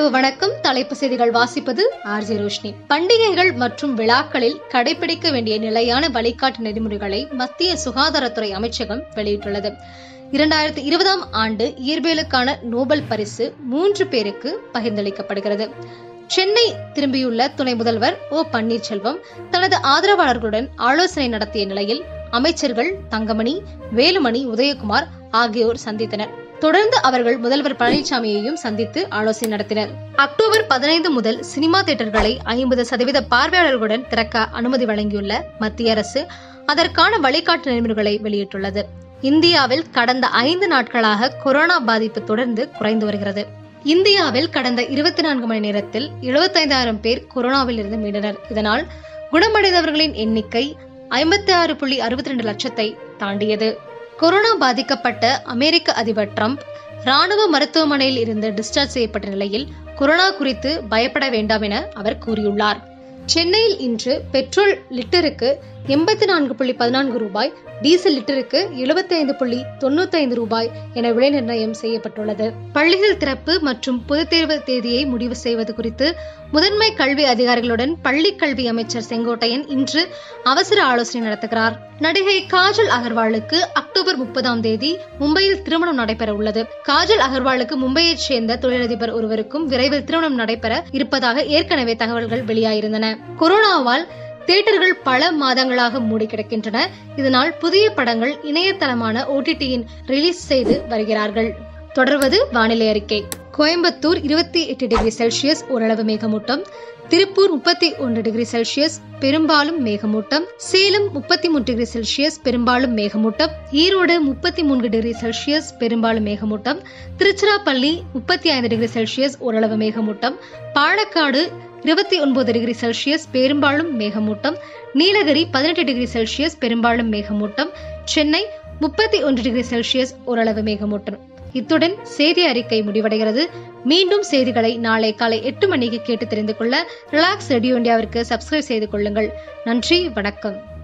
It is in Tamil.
இரவு வணக்கம். தலைப்பு செய்திகள் வாசிப்பது ஆர்ஜே ரோஷினி. பண்டிகைகள் மற்றும் விழாக்களில் கடைபிடிக்க வேண்டிய நிலையான வழிகாட்டு நெறிமுறைகளை மத்திய சுகாதாரத்துறை அமைச்சகம் வெளியிட்டுள்ளது. 2020 ஆண்டு இயற்பியலுக்கான நோபல் பரிசு 3 பேருக்கு பகிர்ந்தளிக்கப்படுகிறது. சென்னை திரும்பியுள்ள துணை முதல்வர் ஓ பன்னீர்செல்வம் தனது ஆதரவாளர்களுடன் ஆலோசனை நடத்திய நிலையில் அமைச்சர்கள் தங்கமணி, வேலுமணி, உதயகுமார் ஆகியோர் சந்தித்தனர். தொடர்ந்து அவர்கள் முதல்வர் பழனிசாமியையும் சந்தித்து ஆலோசனை நடத்தினர். அக்டோபர் 15 முதல் சினிமா தியேட்டர்களை 50% பார்வையாளர்களுடன் திறக்க அனுமதி வழங்கியுள்ள மத்திய அரசு அதற்கான வழிகாட்டு நெறிமுறைகளை வெளியிட்டுள்ளது. இந்தியாவில் கடந்த 5 நாட்களாக கொரோனா பாதிப்பு தொடர்ந்து குறைந்து வருகிறது. இந்தியாவில் கடந்த 24 மணி நேரத்தில் 75,000 பேர் கொரோனாவில் இருந்து மீண்டனர். இதனால் குணமடைந்தவர்களின் எண்ணிக்கை 56.62 லட்சத்தை தாண்டியது. கொரோனா பாதிக்கப்பட்ட அமெரிக்க அதிபர் டிரம்ப் ராணுவ மருத்துவமனையில் இருந்து டிஸ்சார்ஜ் செய்யப்பட்ட நிலையில் கொரோனா குறித்து பயப்பட வேண்டாம் என அவர் கூறியுள்ளார். சென்னையில் இன்று பெட்ரோல் லிட்டருக்கு 84.14 ரூபாய், டீசல் லிட்டருக்கு 75.95 ரூபாய் என விலை நிர்ணயம் செய்யப்பட்டுள்ளது. பள்ளிகள் திறப்பு மற்றும் பொதுத் தேர்வு தேதியை முடிவு செய்வது குறித்து முதன்மை கல்வி அதிகாரிகளுடன் பள்ளி கல்வி அமைச்சர் செங்கோட்டையன் இன்று அவசர ஆலோசனை நடத்துகிறார். நடிகை காஜல் அகர்வாலுக்கு அக்டோபர் 30 மும்பையில் திருமணம் நடைபெற உள்ளது. காஜல் அகர்வாலுக்கு மும்பையைச் சேர்ந்த தொழிலதிபர் ஒருவருக்கும் விரைவில் திருமணம் நடைபெற இருப்பதாக ஏற்கனவே தகவல்கள் வெளியாயிருந்தன. கொரோனாவால் தியேட்டர்கள் பல மாதங்களாக மூடி கிடக்கின்றன. இதனால் புதிய படங்கள் இணையதளமான OTTயின் ரிலீஸ் செய்து வருகிறார்கள். தொடர்வது வானிலை அறிக்கை. கோயம்புத்தூர் 28 டிகிரி செல்சியஸ் ஓரளவு மேகமூட்டம், திருப்பூர் 31 டிகிரி செல்சியஸ் பெரும்பாலும் மேகமூட்டம், சேலம் 33 டிகிரி செல்சியஸ் பெரும்பாலும் மேகமூட்டம், ஈரோடு 33 டிகிரி செல்சியஸ் பெரும்பாலும் மேகமூட்டம், திருச்சிராப்பள்ளி 35 டிகிரி செல்சியஸ் ஓரளவு மேகமூட்டம், பாலக்காடு 29 டிகிரி செல்சியஸ் பெரும்பாலும் மேகமூட்டம், நீலகிரி 18 டிகிரி செல்சியஸ் பெரும்பாலும் மேகமூட்டம், சென்னை 31 டிகிரி செல்சியஸ் ஓரளவு மேகமூட்டம். இத்துடன் செய்தி அறிக்கை முடிவடைகிறது. மீண்டும் செய்திகளை நாளை காலை 8 மணிக்கு கேட்டு தெரிந்து கொள்ள ரிலாக்ஸ் ரேடியோ இந்தியாவிற்கு சப்ஸ்கிரைப் செய்து கொள்ளுங்கள். நன்றி, வணக்கம்.